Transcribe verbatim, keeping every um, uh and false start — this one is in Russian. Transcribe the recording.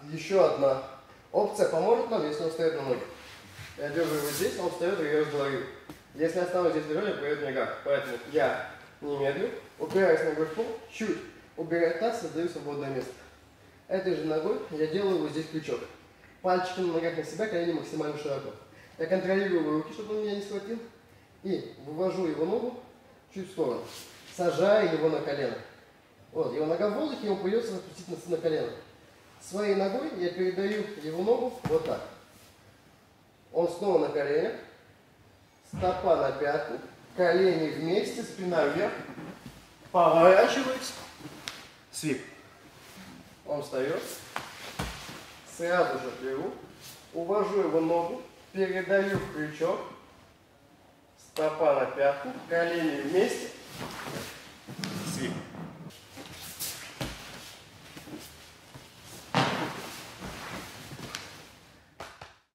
еще одна опция поможет нам, если он встает на ноги. Я держу его здесь, он встает и я головы. Если я останусь здесь лежать, он пойдет в ногах. Поэтому я не медлю, упираюсь ногой в пол, чуть убираю таз, создаю свободное место. Этой же ногой я делаю вот здесь крючок. Пальчики на ногах на себя, колени максимально широко. Я контролирую его руки, чтобы он меня не схватил. И вывожу его ногу чуть в сторону, сажая его на колено. Вот, его нога в воздухе, ему придется опустить на колено. Своей ногой я передаю его ногу вот так. Он снова на коленях, стопа на пятку, колени вместе, спина вверх, поворачивается, свип. Он встает, сразу же беру, увожу его ногу, передаю в крючок, стопа на пятку, колени вместе,